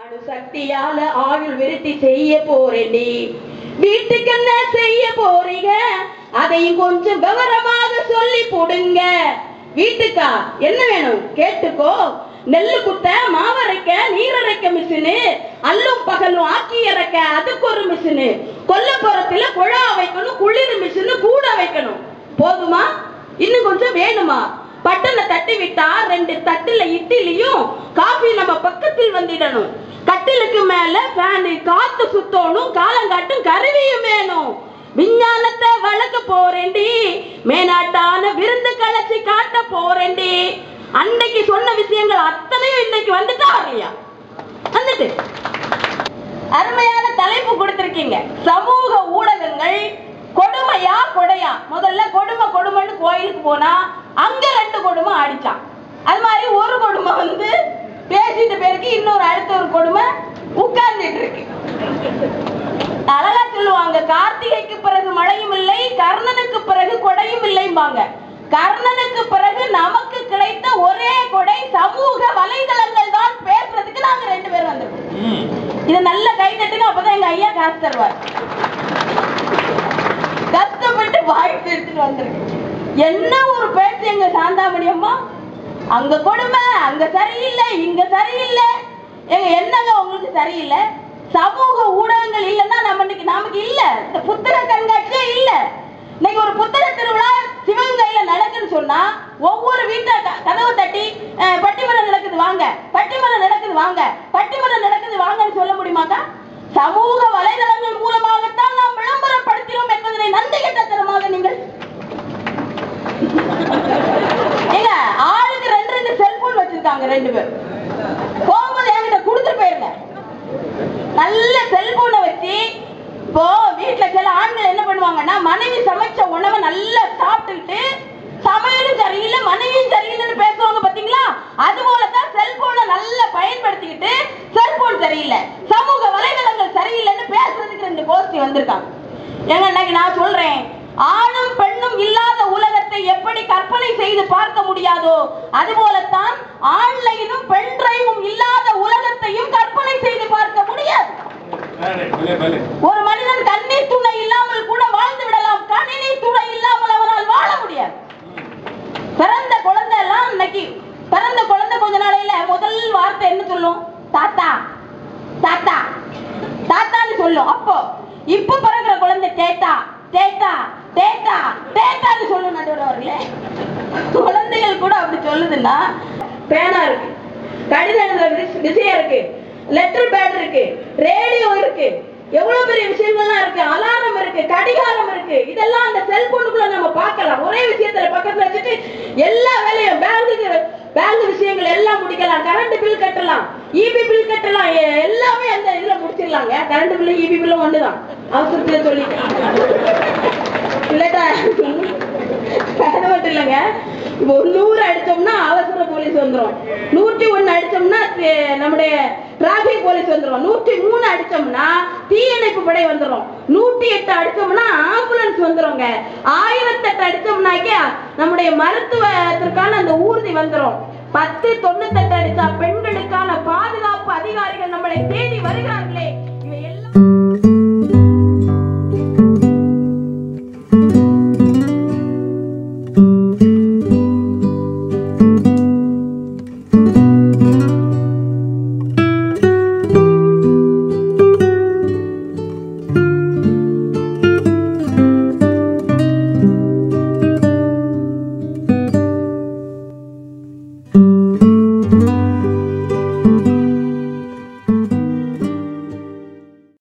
சக்தியால ஆயுள் விருத்தி செய்ய போறேன்டி. வீட்டுக்கு என்ன செய்ய போறீங்க அதையும் கொஞ்சம் விவரமாக சொல்லி போடுங்க. வீட்டுக்கா என்ன வேணும் கேட்டுக்கோ. நெல்லு குத்த, மாவரைக்க, நீரரைக்க மிஷினு, அல்லும் பகலும் ஆக்கி இறக்க அதுக்கு ஒரு மிஷினு, கொல்லப்புறத்துல குழா வைக்கணும், குளிர் மிஷினு கூட வைக்கணும். போதுமா? இன்னும் கொஞ்சம் வேணுமா? பட்டனை தட்டி விட்டா 2 தட்டுல இட்லியும் காபி நம்ம பக்கத்தில் வந்துடணும். கட்டிலுக்கு மேல ஃபேன் காத்து சுத்தணும், காலங்காட்டும் கருவியும் வேணும். விஞ்ஞானத்தை வளர்க்க போறேன்டி, மேனாட்டான விருந்து கலைச்சி காட்ட போறேன்டி. அன்னைக்கு சொன்ன விஷயங்கள் அத்தனையும் இன்னைக்கு வந்துட்டா வரலையா? வந்துட்டு அருமையான தலைப்பு கொடுத்திருக்கீங்க. சமூக ஊடகங்கள் கொடுமையா கொடையா? முதல்ல கொடுமைன்னு கோயிலுக்கு போனா அங்க 2 கொடுமை ஆடிச்சான். அது மாதிரி ஒரு கொடுமை வந்து பேசிட்டு பேருக்கு இன்னொரு அடுத்த ஒரு கொடுமை உட்கார்ந்துட்டு இருக்கு. அழகா சொல்லுவாங்க, கார்த்திகைக்கு பிறகு மழையும் இல்லை, கர்ணனுக்கு பிறகு கொடையும் இல்லைம்பாங்க. கர்ணனுக்கு பிறகு நமக்கு கிடைத்த ஒரே கொடை சமூக வலைதளங்கள் தான். பேசுறதுக்கு நாங்க 2 பேரும் வந்திருக்கோம். இதை நல்ல கை தட்டுங்க, அப்பதான் எங்க ஐயா காசு தருவார். கஷ்டப்பட்டு வாய்ப்பு எடுத்துட்டு வந்திருக்கு. என்ன ஒரு பேச்சு எங்க சாந்தாமணி அம்மா. அங்க கொடுமை, அங்க சரியில்லை, இங்க சரியில்லை. எங்க என்னங்க உங்களுக்கு சரியில்லை? சமூக ஊடகங்கள் இல்லைன்னா நமக்கு இல்ல. இந்த புத்தக கண்காட்சியே இல்ல. இன்னைக்கு ஒரு புத்தக திருவிழா சிவகங்கையில நடக்குன்னு சொன்னா ஒவ்வொரு வீட்டை கதவு தட்டி பட்டிமன்றம் நடக்குது வாங்க, பட்டிமன்றம் நடக்குது வாங்க, பட்டிமன்றம் நடக்குது வாங்கன்னு சொல்ல முடியுமாக்கா? சமூக வலைதளங்கள் மூலமாகத்தான் நாம் விளம்பரப்படுத்தினோம் என்பதனை நன்றி கெட்டத்தனமாக நீங்கள் ஏங்க ஆளுக்கு 2 செல்போன் வச்சிருக்காங்க 2 பேர். போகும்போது என்கிட்ட கொடுத்துட்டு போயிருங்க. நல்ல செல்போனை வச்சு இப்போ வீட்டுல சில ஆண்கள் என்ன பண்ணுவாங்கன்னா, மனைவி சமைச்ச உணவை நல்லா சாப்பிட்டுக்கிட்டு சமையலும் சரியில்லை மனைவியும் சரியில்லைன்னு பேசுவாங்க பாத்தீங்களா? அது போலதான் செல்போனை நல்லா பயன்படுத்திக்கிட்டு செல்போன் சரியில்லை, சமூக வலைதளங்கள் சரியில்லைன்னு பேசுறதுக்கு 2 கோஷ்டி வந்திருக்காங்க. ஏங்க இன்னைக்கு நான் சொல்றேன், ஆணும் பெண்ணும் இல்லாத உலகத்தை எப்படி கற்பனை செய்து பார்க்க முடியாதோ அதுபோலத்தான் ஆன்லைனும் பெண் டிரைவும் இல்லாத உலகத்தையும் கற்பனை செய்து பார்க்க முடியாது. ஒரு மனிதன் கண்ணீர் துணை இல்லாமல் கூட வாழ்ந்து விடலாம், கணினி துணை இல்லாமல் அவனால் வாழ முடியாது. பிறந்த குழந்தை எல்லாம் இன்னைக்கு பிறந்த குழந்தை கொஞ்ச நாளையில முதல் வார்த்தை என்ன சொல்லும்? தாத்தா தாத்தா தாத்தான்னு சொல்லும். அப்போ இப்ப பிறகுற குழந்தை டேட்டா டேட்டா டேட்டா டேட்டான்னு சொல்லும். நடுவர்களே, குழந்தைகள் கூட அப்படி சொல்லுதுன்னா, பேனா இருக்கு, கடிதம் எழுதுற விஷயம் இருக்கு, லெட்டர் பேட் இருக்கு, ரேடியோ இருக்கு, எவ்வளவு பெரிய விஷயங்கள்லாம் இருக்கு, அலாரம் இருக்கு, கடிகாரம் இருக்கு. இதெல்லாம் அந்த செல்போனுக்குள்ள நம்ம பார்க்கலாம். ஒரே விஷயத்துல பக்கத்துல வச்சுட்டு எல்லா வேலையும் பேங்க் விஷயங்கள் எல்லாம் முடிக்கலாம், கரண்ட் பில் கட்டலாம், இபி பில் கட்டலாம், எல்லாமே அந்த இதுல முடிச்சிடலாங்க. கரண்ட் பில்லு இபி பில்லும் ஒண்ணுதான், அவசரத்துல சொல்லிட்டேன். இல்லட்டா அது மட்டும் இல்லைங்க. இப்போ 100 அடிச்சோம்னா அவசர போலீஸ் வந்துடும், 101 அடிச்சோம்னா நம்முடைய டிராபிக் போலீஸ் வந்துடும், 103 அடிச்சோம்னா தீயணைப்பு படை வந்துடும், 108 அடிச்சோம்னா ஆம்புலன்ஸ் வந்துருங்க, 1008 அடிச்சோம்னாக்க நம்முடைய மருத்துவத்திற்கான அந்த ஊர்தி வந்துடும், 1098 அடிச்சா பெண்களுக்கான பாதுகாப்பு அதிகாரிகள் நம்மளை தேடி வருகிறார்களே.